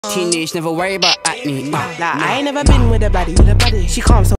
Teenage, never worry about acne. Like I ain't never been with a baddie. She calm so